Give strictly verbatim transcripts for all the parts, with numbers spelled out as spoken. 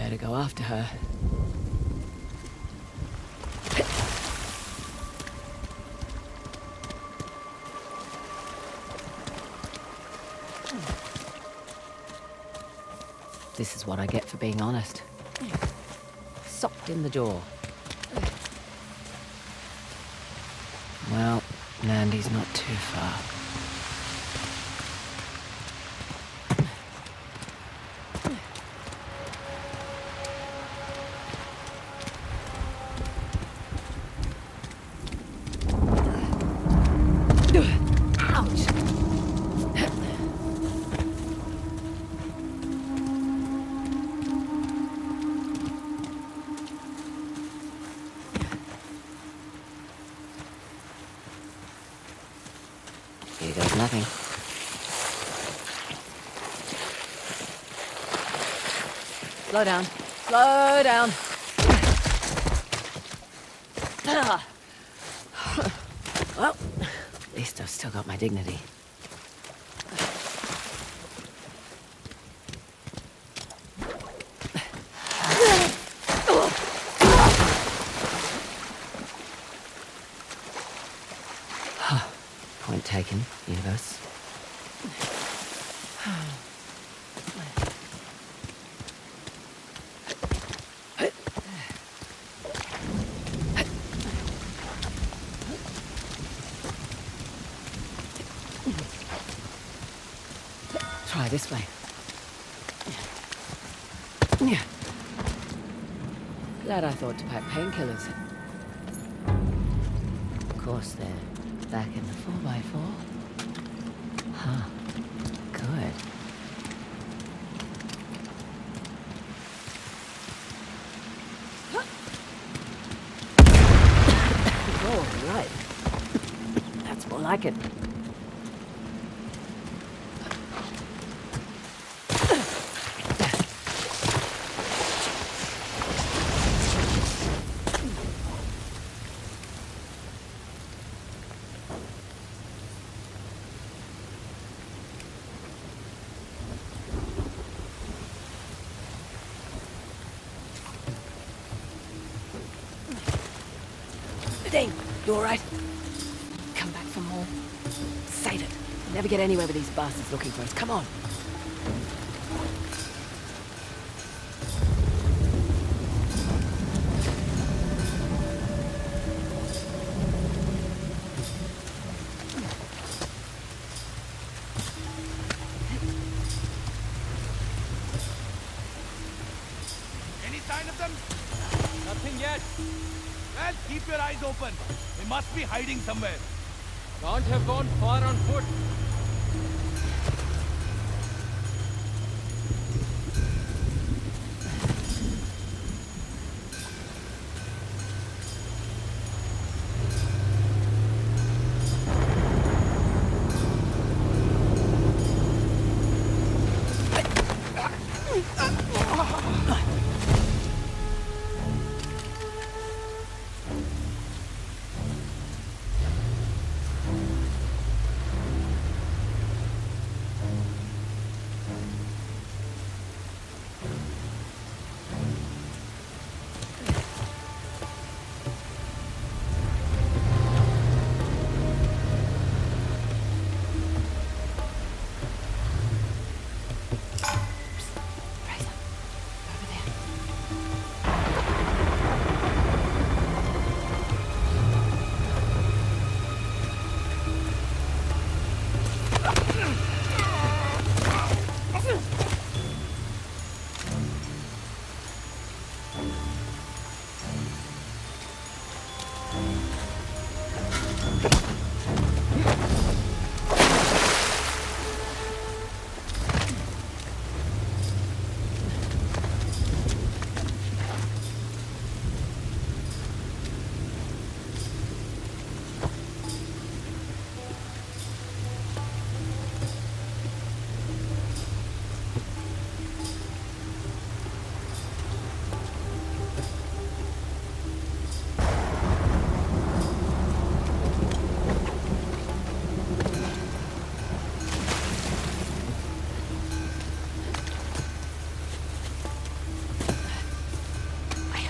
better go after her. This is what I get for being honest. Socked in the door. Well, Nandy's not too far. Here goes nothing. Slow down. Slow down. Well, at least I've still got my dignity. Point taken, universe. Try this way. Glad I thought to pack painkillers. Of course, they're back in the four by four. Huh. Good. Oh, right. That's more like it. Dane, you alright? Come back for more. Save it. We'll never get anywhere with these bastards looking for us. Come on. Any sign of them? Nothing yet. Well, keep your eyes open. They must be hiding somewhere. Can't have gone far on foot.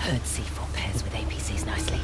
Heard C four pairs with A P Cs nicely.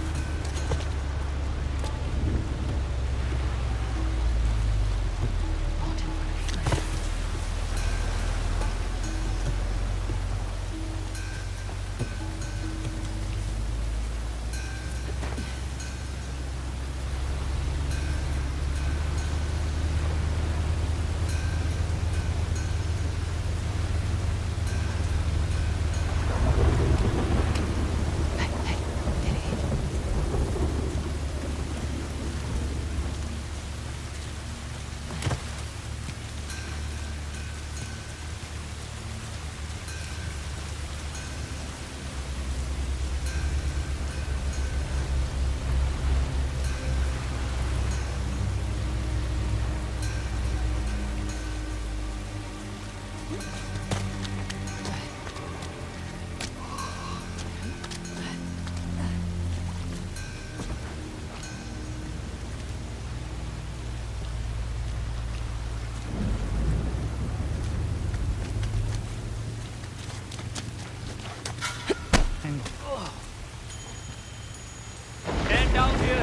Stand down here.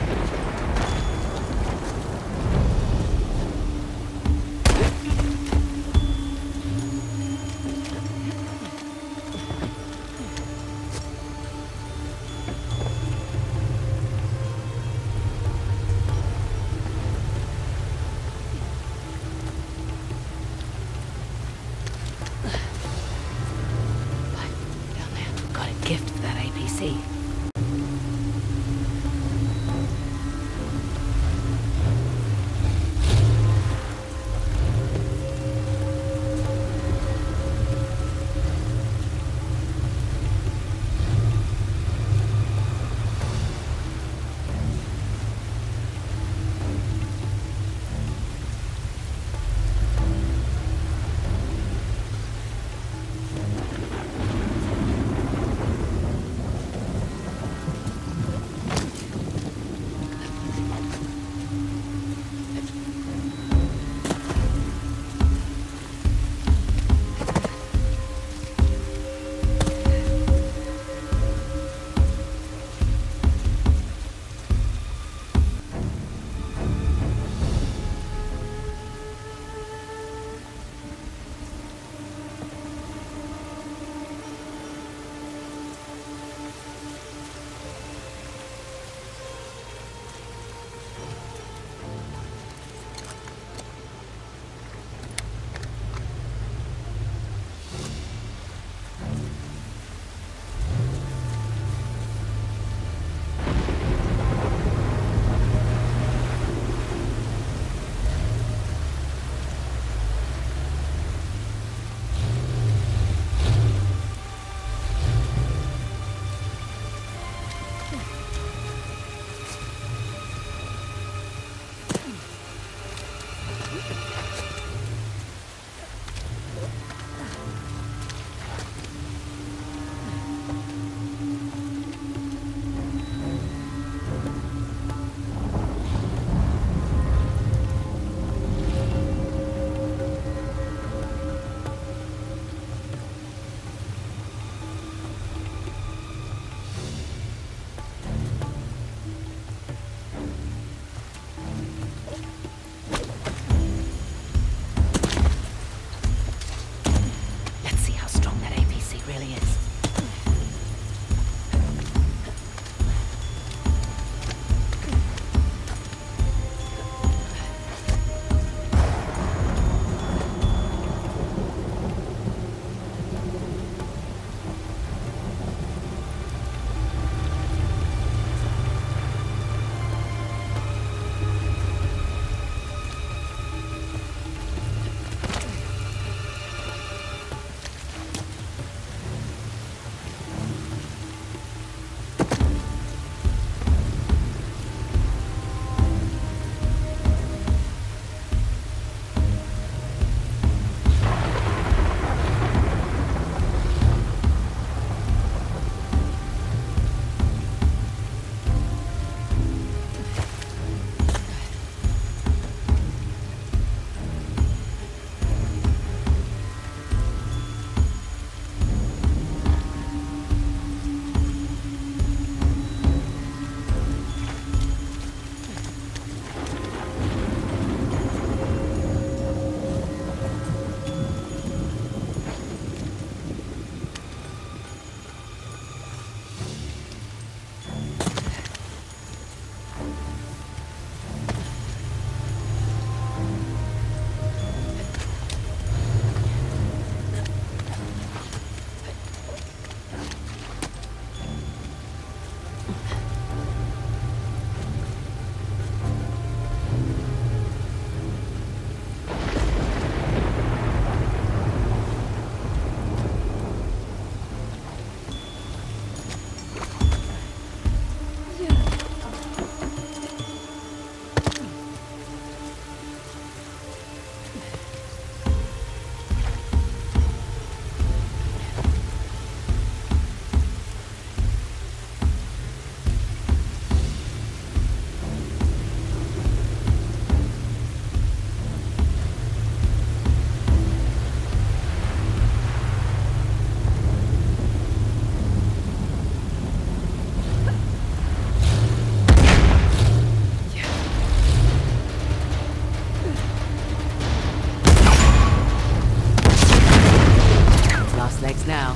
now.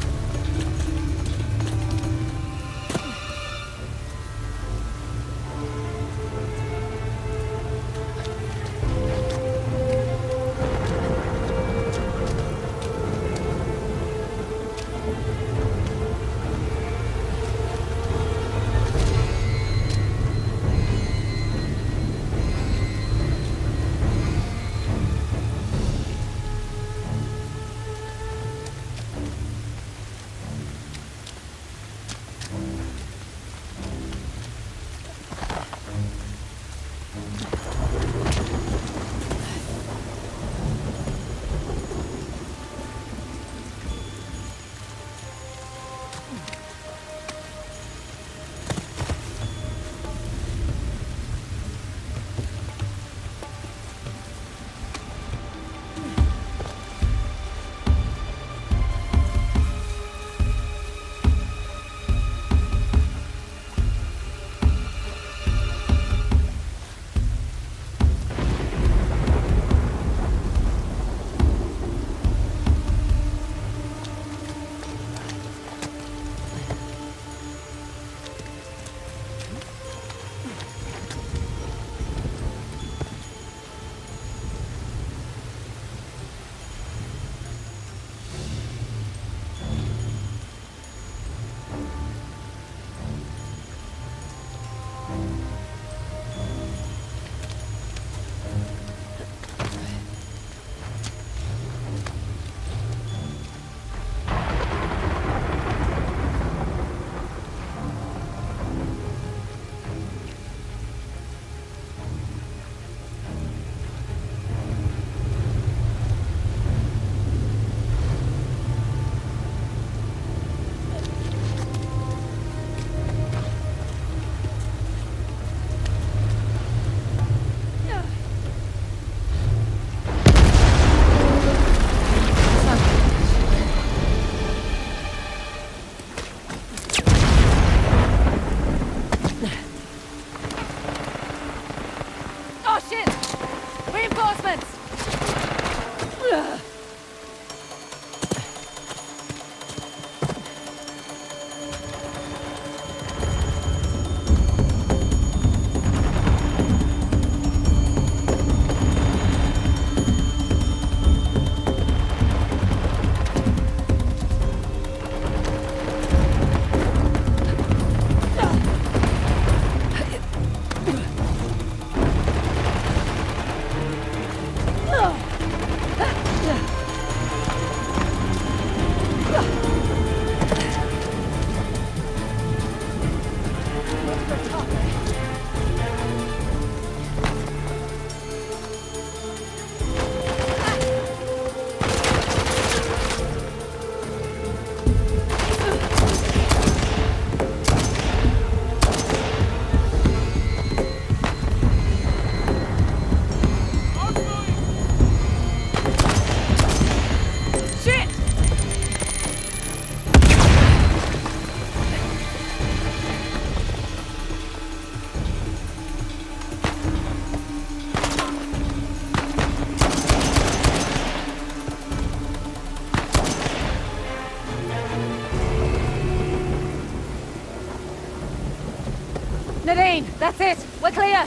Nadine, that's it. We're clear.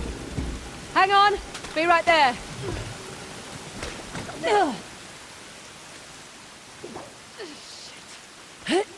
Hang on. Be right there. Ugh. Shit.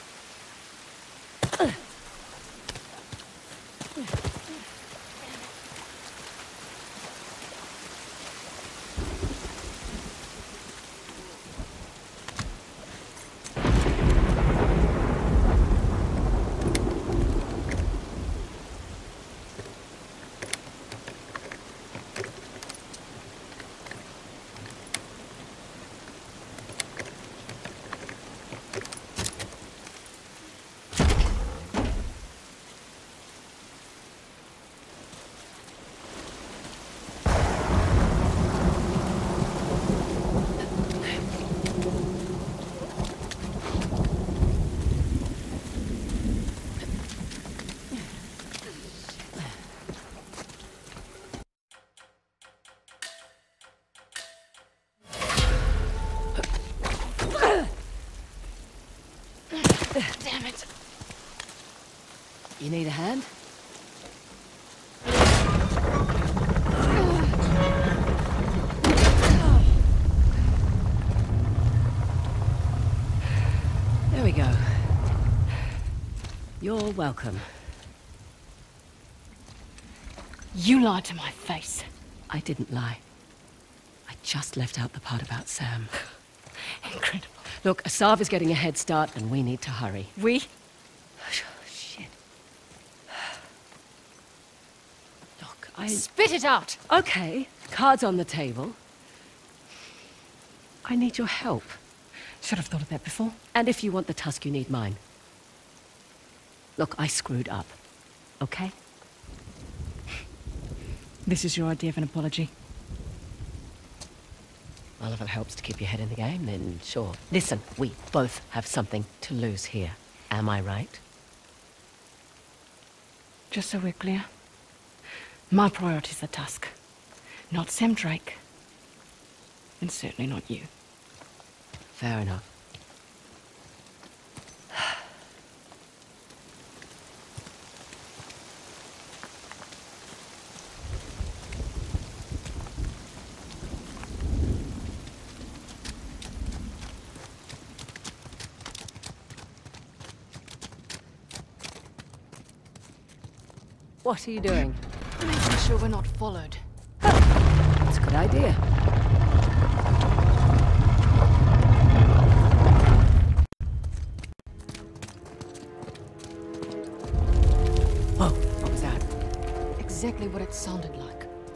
You need a hand? There we go. You're welcome. You lied to my face. I didn't lie. I just left out the part about Sam. Incredible. Look, Asav is getting a head start and we need to hurry. We? Shit. Look, I... Spit it out! Okay, cards on the table. I need your help. Should have thought of that before. And if you want the tusk, you need mine. Look, I screwed up. Okay? This is your idea of an apology. Well, if it helps to keep your head in the game, then sure. Listen, we both have something to lose here. Am I right? Just so we're clear, my priority's the tusk. Not Sam Drake. And certainly not you. Fair enough. What are you doing? Making sure we're not followed. That's a good idea. Whoa, what was that? Exactly what it sounded like.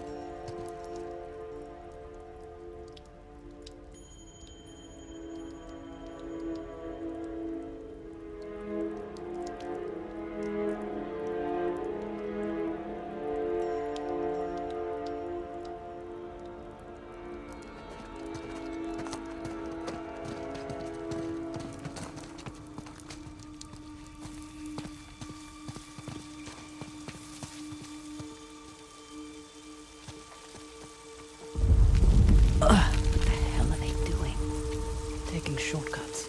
Shortcuts.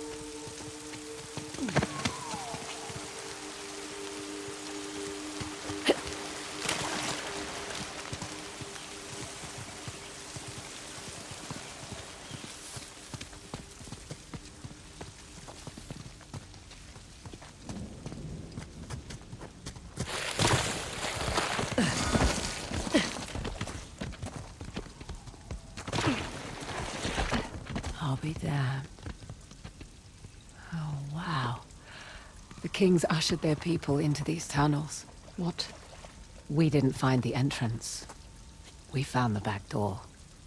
I'll be damned. Oh, wow. The kings ushered their people into these tunnels. What? We didn't find the entrance. We found the back door.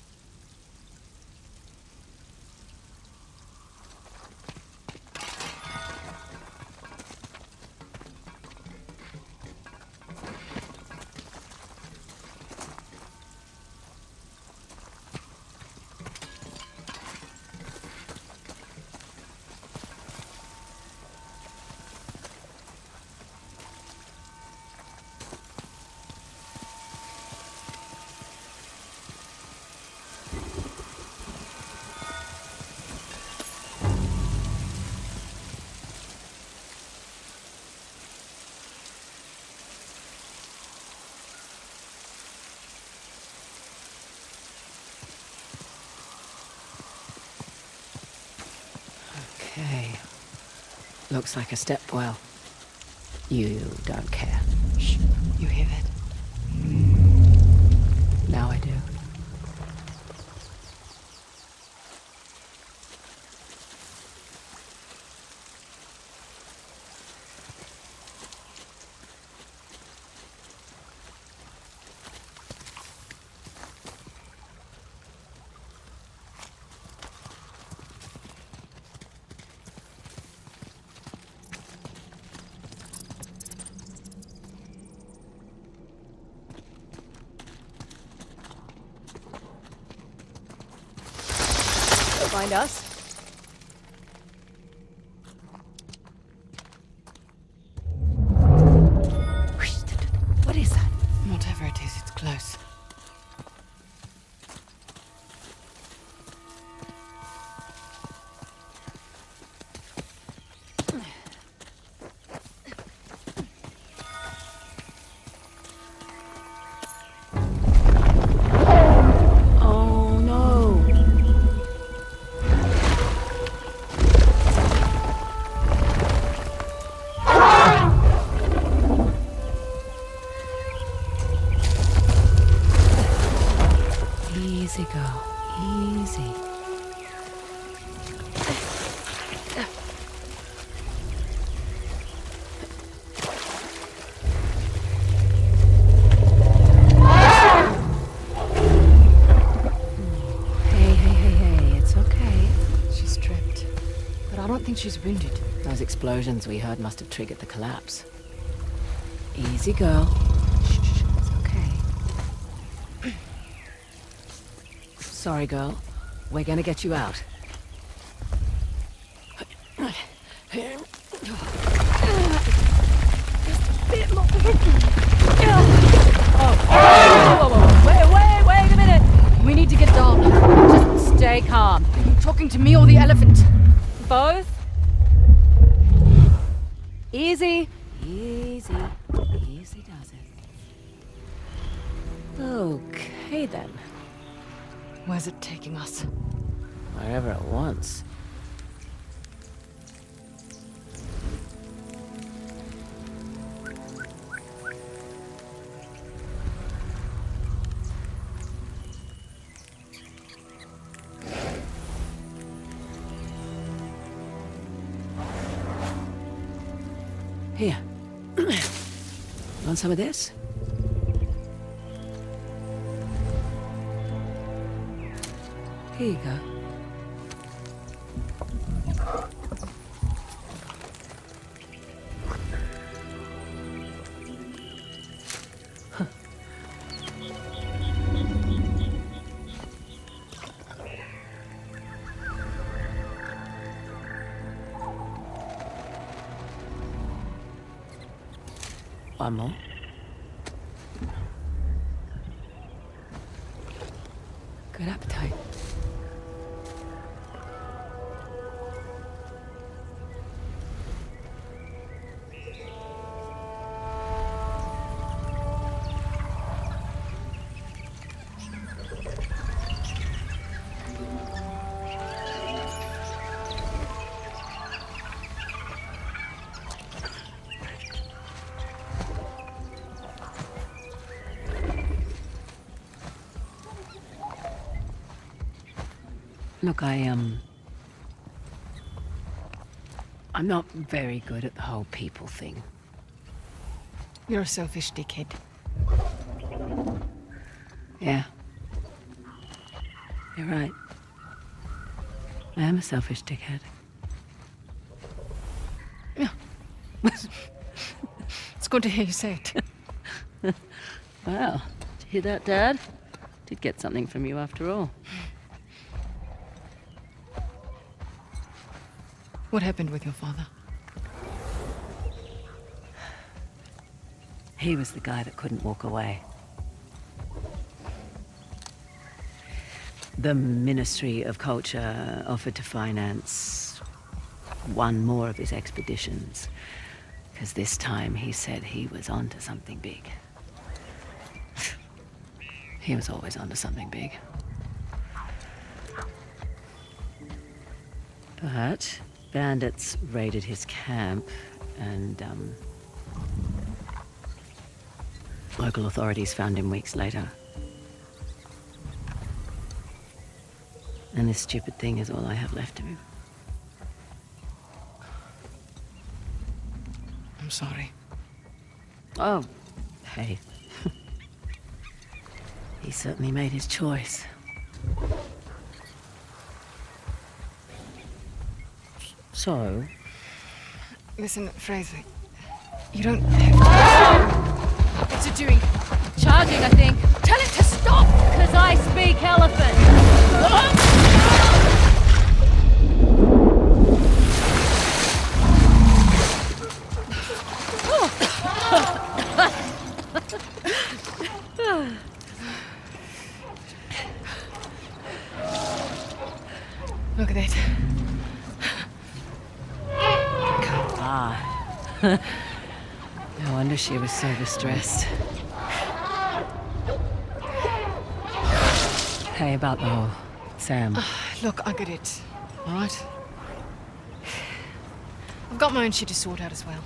Okay. Looks like a stepwell. You don't care. Shh. You hear that? Now I do. Find us? What is that? Whatever it is, it's close. I don't think she's wounded. Those explosions we heard must have triggered the collapse. Easy, girl. Shh, it's okay. Sorry, girl. We're gonna get you out. Just a bit more. Oh, whoa, whoa, whoa. Wait, wait, wait a minute. We need to get down. Just stay calm. Are you talking to me or the elephant? Both. Easy. Easy. Easy does it. Okay, then. Where's it taking us? Wherever it wants. Here. Want some of this? Here you go. One more. Good appetite. Look, I, um... I'm not very good at the whole people thing. You're a selfish dickhead. Yeah. You're right. I am a selfish dickhead. Yeah. It's good to hear you say it. Wow. Did you hear that, Dad? Did get something from you after all. What happened with your father? He was the guy that couldn't walk away. The Ministry of Culture offered to finance one more of his expeditions, because this time he said he was onto something big. He was always onto something big. But bandits raided his camp, and um, local authorities found him weeks later. And this stupid thing is all I have left of him. I'm sorry. Oh, hey. He certainly made his choice. So? Listen, Fraser, you don't have to... What's it doing? Charging, I think. Tell it to stop! Because I speak elephant. Look at that. Ah. No wonder she was so distressed. Hey, about the whole Sam. Uh, look, I get it. All right? I've got my own shit to sort out as well.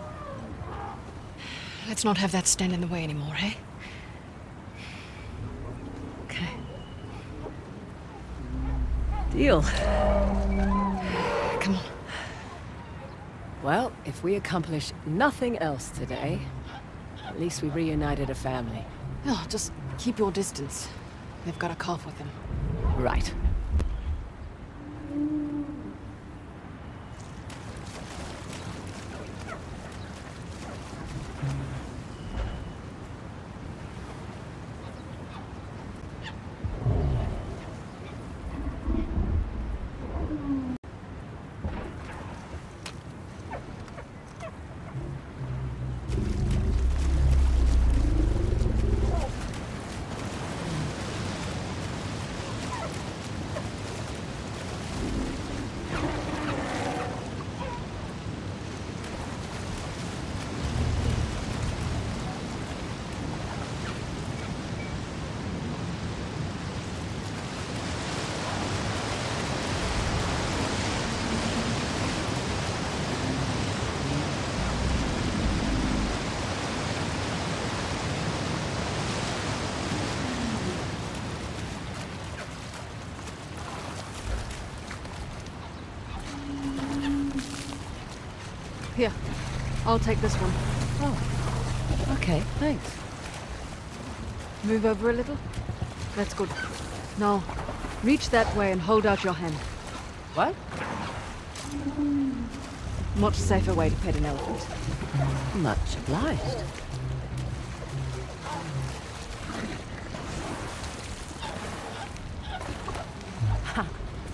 Let's not have that stand in the way anymore, eh? Okay. Deal. Come on. Well, if we accomplish nothing else today, at least we reunited a family. Oh, just keep your distance. They've got a calf with them. Right. Here, I'll take this one. Oh, okay, thanks. Move over a little. That's good. Now, reach that way and hold out your hand. What? Much safer way to pet an elephant. Much obliged. Ha.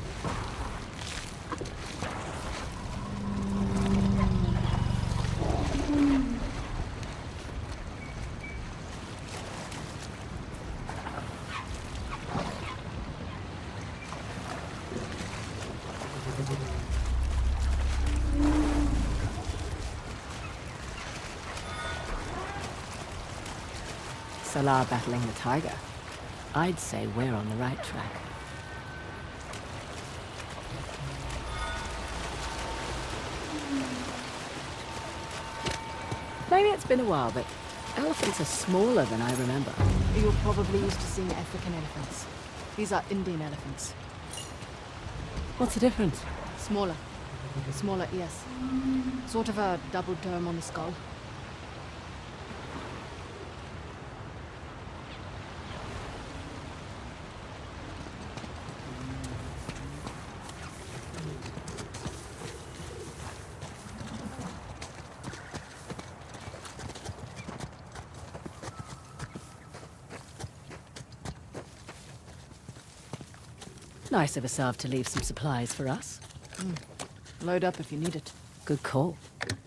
Salah battling the tiger. I'd say we're on the right track. Maybe it's been a while, but elephants are smaller than I remember. You're probably used to seeing African elephants. These are Indian elephants. What's the difference? Smaller. Smaller ears. Sort of a double dome on the skull. Nice of Asav to leave some supplies for us. Mm. Load up if you need it. Good call.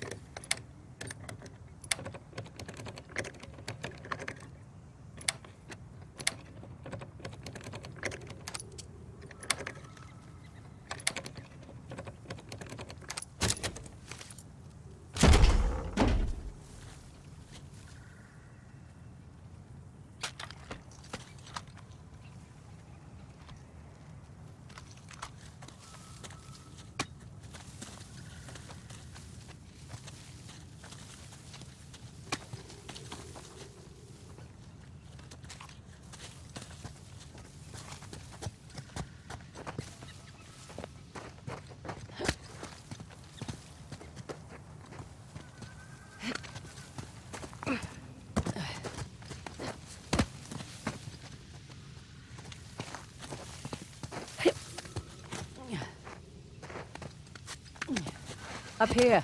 Up here.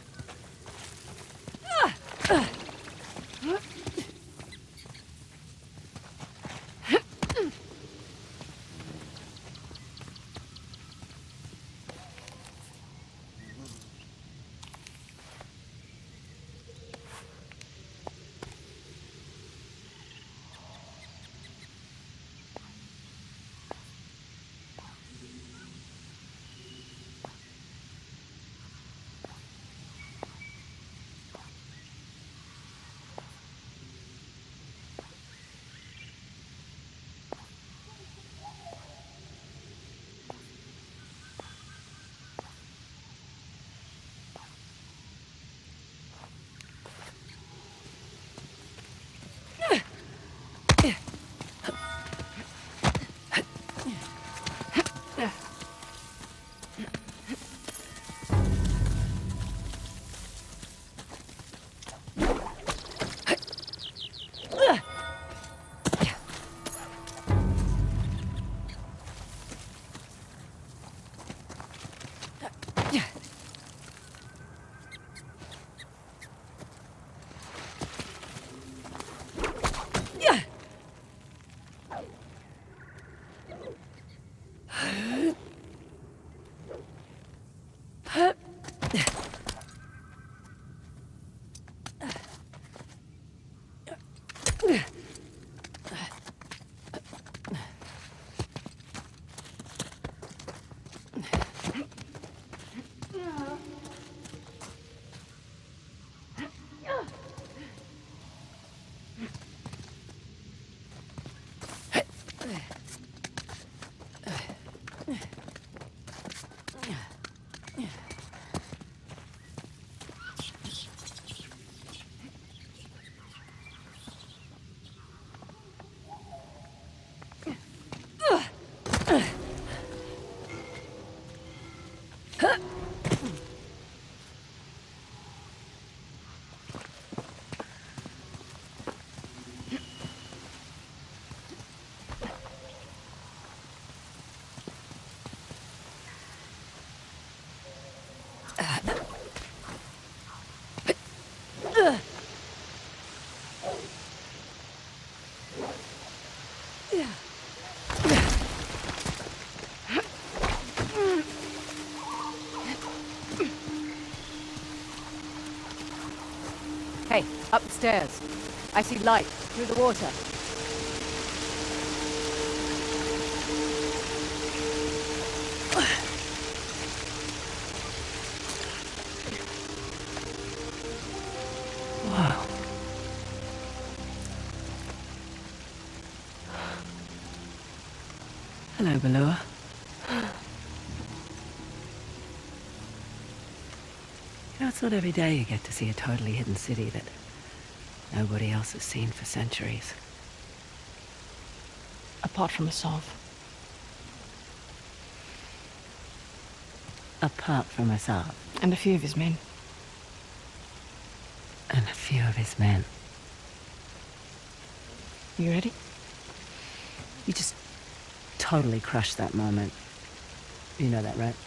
Hey, up the stairs. I see light through the water. Wow. Hello, Belua. You know, it's not every day you get to see a totally hidden city that nobody else has seen for centuries. Apart from Asov. Apart from Asov. And a few of his men. And a few of his men. You ready? You just totally crushed that moment. You know that, right?